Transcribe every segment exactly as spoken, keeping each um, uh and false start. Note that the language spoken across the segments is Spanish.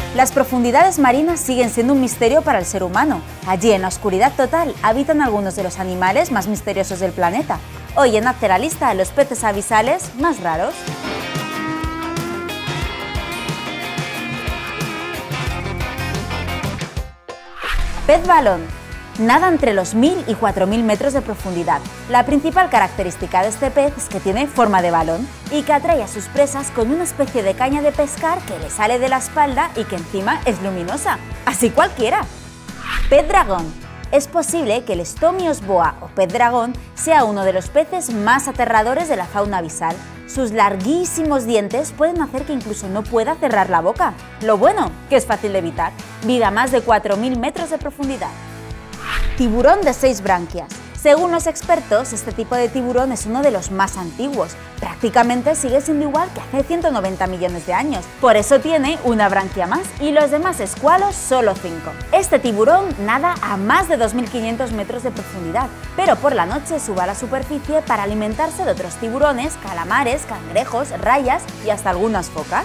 Las profundidades marinas siguen siendo un misterio para el ser humano. Allí, en la oscuridad total, habitan algunos de los animales más misteriosos del planeta. Hoy en Hazte la lista de los peces abisales más raros. Pez balón. Nada entre los mil y cuatro mil metros de profundidad. La principal característica de este pez es que tiene forma de balón y que atrae a sus presas con una especie de caña de pescar que le sale de la espalda y que encima es luminosa. Así cualquiera. Pez dragón. Es posible que el Stomios boa o pez dragón sea uno de los peces más aterradores de la fauna abisal. Sus larguísimos dientes pueden hacer que incluso no pueda cerrar la boca. Lo bueno, que es fácil de evitar. Vive a más de cuatro mil metros de profundidad. Tiburón de seis branquias. Según los expertos, este tipo de tiburón es uno de los más antiguos. Prácticamente sigue siendo igual que hace ciento noventa millones de años. Por eso tiene una branquia más y los demás escualos solo cinco. Este tiburón nada a más de dos mil quinientos metros de profundidad, pero por la noche sube a la superficie para alimentarse de otros tiburones, calamares, cangrejos, rayas y hasta algunas focas.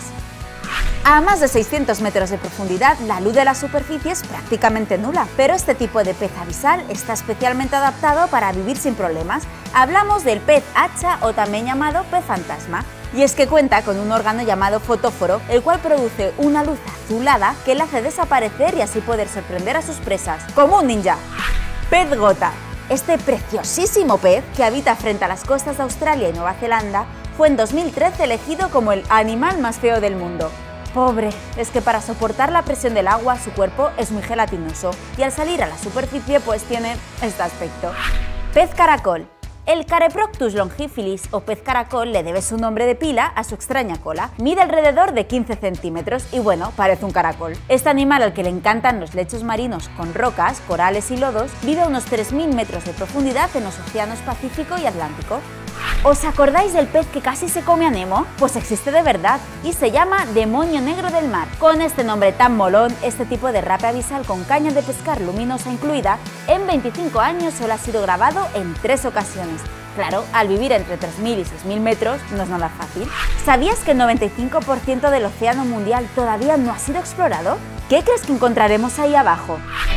A más de seiscientos metros de profundidad, la luz de la superficie es prácticamente nula, pero este tipo de pez abisal está especialmente adaptado para vivir sin problemas. Hablamos del pez hacha o también llamado pez fantasma, y es que cuenta con un órgano llamado fotóforo, el cual produce una luz azulada que le hace desaparecer y así poder sorprender a sus presas, como un ninja. Pez gota. Este preciosísimo pez, que habita frente a las costas de Australia y Nueva Zelanda, fue en dos mil trece elegido como el animal más feo del mundo. Pobre, es que para soportar la presión del agua su cuerpo es muy gelatinoso y al salir a la superficie pues tiene este aspecto. Pez caracol. El Careproctus longiphilis o pez caracol le debe su nombre de pila a su extraña cola. Mide alrededor de quince centímetros y bueno, parece un caracol. Este animal, al que le encantan los lechos marinos con rocas, corales y lodos, vive a unos tres mil metros de profundidad en los océanos Pacífico y Atlántico. ¿Os acordáis del pez que casi se come a Nemo? Pues existe de verdad y se llama demonio negro del mar. Con este nombre tan molón, este tipo de rape abisal con caña de pescar luminosa incluida, en veinticinco años solo ha sido grabado en tres ocasiones. Claro, al vivir entre tres mil y seis mil metros no es nada fácil. ¿Sabías que el noventa y cinco por ciento del océano mundial todavía no ha sido explorado? ¿Qué crees que encontraremos ahí abajo?